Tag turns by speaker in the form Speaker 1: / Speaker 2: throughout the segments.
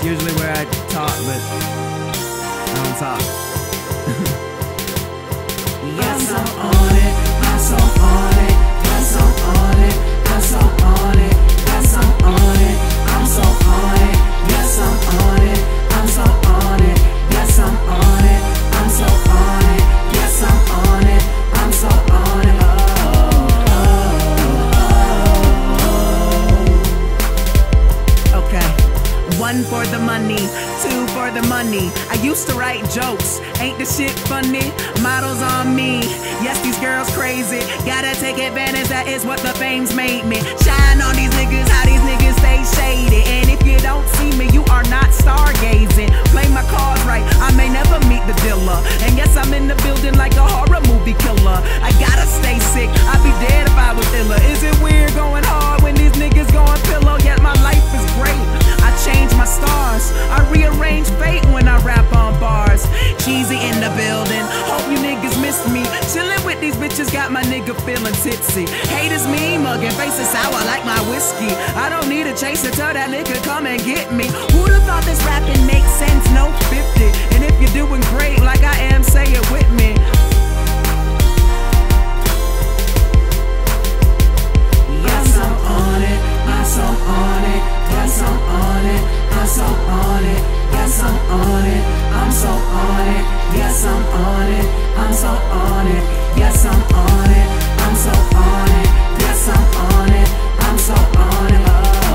Speaker 1: usually where I talk, but I don't talk.
Speaker 2: Yes, I'm on it. I'm so on it. Yes, I'm on it. I'm so on it. Yes, I'm on it. I'm so on it. Yes, I'm on it. I'm so on it. Yes, I'm on it. I'm so on it. Yes, I'm on it. I'm so on it.
Speaker 1: Okay. 1 for the money, 2 for the money. I used to write jokes, ain't the shit funny? Models on me, yes these girls crazy. Gotta take advantage, that is what the fame's made me. Shine on these niggas, how these niggas stay shady. And if you don't see me, you are not stargazing. Play my cards right, I may never meet the dealer. And yes, I'm in the building like a horror movie killer. I gotta stay sick, I'd be dead if I was iller. Is it weird going hard when these niggas going pillow? Yet my life is great, I change my stars, I rearrange fate when I rap on bars. Cheesy in the building, hope you niggas missed me. Chillin' with these bitches got my nigga feeling tipsy. Haters me mugging, faces sour like my whiskey. I don't need a chaser, tell that nigga come and get me. Who'da thought this rapping makes sense? No 50. And if you're doing great like I am, say it with me.
Speaker 2: Yes, I'm on it. I'm so on it. Yes, I'm on it. I'm so on it. Yes, I'm on it. I'm so on it. Yes, I'm on it. I'm so on it. Yes, I'm on it. I'm so on it. Yes, I'm on it. I'm so on it.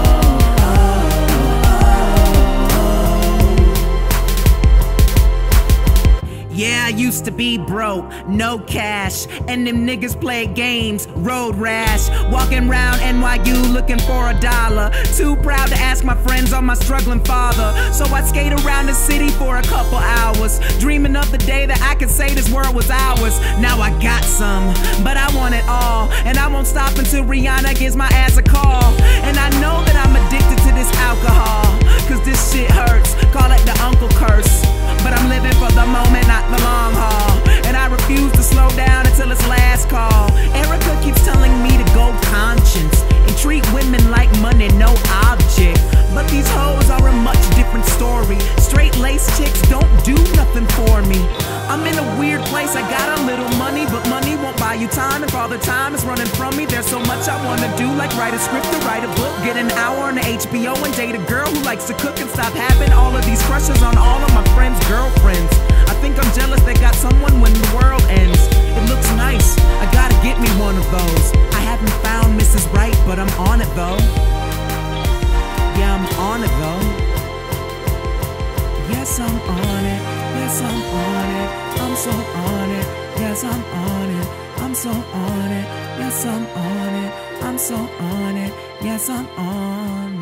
Speaker 1: Yeah, I used to be broke, no cash, and them niggas play games, road rash. Walking round NYU looking for $1. Too proud to ask my friends on my struggling father. So I skate around the city for a couple hours, dreaming of the day that I could say this world was ours. Now I got some, but I want it all, and I won't stop until Rihanna gives my ass a call. And I know that I'm addicted to this alcohol, cause this shit hurts, call it the uncle curse. But I'm living for the moment, not the long haul, and I refuse to slow down until it's last call. Erica keeps telling me to go conscience and treat women like money, no object. But these hoes are a much different story. Straight lace chicks don't do nothing for me. I'm in a weird place, I got a little money, but money won't buy you time. If all the time is running from me, there's so much I wanna do, like write a script or write a book, get an hour on the HBO and date a girl who likes to cook, and stop having all of these crushes on all of my friends' girlfriends. I think I'm jealous they got someone when the world ends. It looks nice, I gotta get me one of those. I haven't found Mrs. Right, but I'm on it though. Yeah, I'm on it though. Yes, I'm on it. Yes, I'm on it. I'm so on it. Yes, I'm on it. I'm so on it. Yes, I'm on it. I'm so on it. Yes, I'm on it.